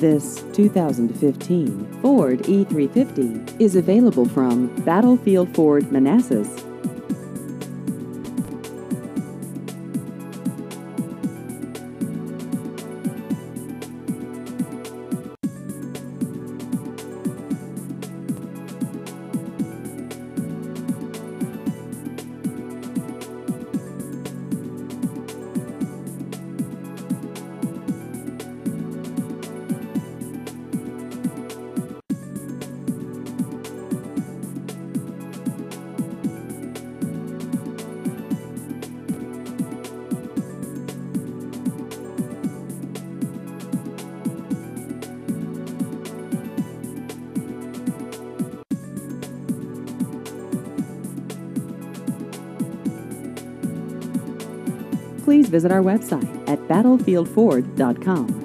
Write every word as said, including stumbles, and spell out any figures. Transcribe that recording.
This two thousand fifteen Ford E three fifty is available from Battlefield Ford Manassas. Please visit our website at battlefield ford dot com.